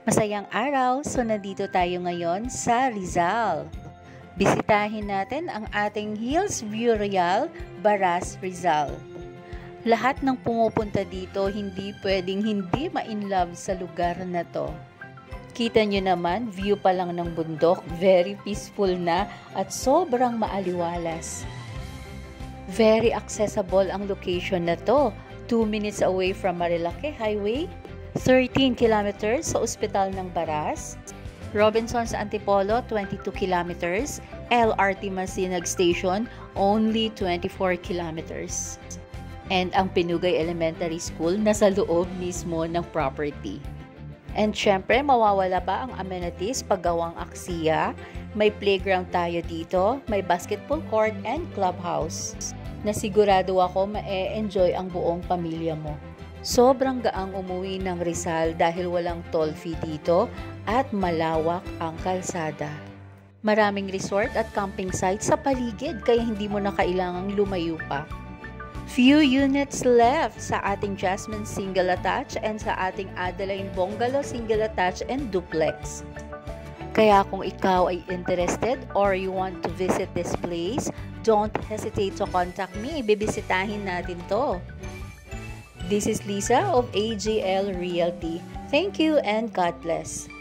Masayang araw! So nandito tayo ngayon sa Rizal. Bisitahin natin ang ating Hills View Real, Baras, Rizal. Lahat ng pumupunta dito hindi pwedeng hindi ma-inlove sa lugar na to. Kita nyo naman, view pa lang ng bundok, very peaceful na at sobrang maaliwalas. Very accessible ang location na to. 2 minutes away from Marilake Highway, 13 kilometers sa Ospital ng Baras, Robinsons Antipolo 22 kilometers, LRT Masinag Station only 24 kilometers. And ang Pinugay Elementary School nasa loob mismo ng property. And syempre, mawawala pa ang amenities paggawang aksiya. May playground tayo dito, may basketball court and clubhouse. Nasigurado ako ma-enjoy ang buong pamilya mo. Sobrang gaang umuwi ng Rizal dahil walang toll fee dito at malawak ang kalsada. Maraming resort at camping sites sa paligid kaya hindi mo na kailangang lumayo pa. Few units left sa ating Jasmine Single Attached and sa ating Adeline Bungalow Single Attached and Duplex. Kaya kung ikaw ay interested or you want to visit this place, don't hesitate to contact me. Bibisitahin natin to. This is Lisa of AJL Realty. Thank you and God bless.